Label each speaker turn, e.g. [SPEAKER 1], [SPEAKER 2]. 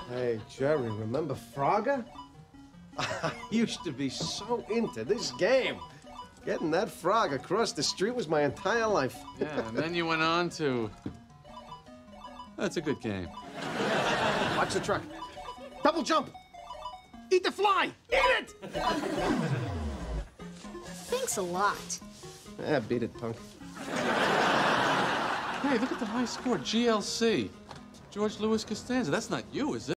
[SPEAKER 1] Hey, Jerry, remember Frogger? I used to be so into this game. Getting that frog across the street was my entire life.
[SPEAKER 2] Yeah, and then you went on to... That's a good game.
[SPEAKER 1] Watch the truck. Double jump. Eat the fly. Eat it!
[SPEAKER 3] Thanks a lot.
[SPEAKER 1] Yeah, beat it, punk.
[SPEAKER 2] Hey, look at the high score. GLC. George Louis Costanza. That's not you, is it?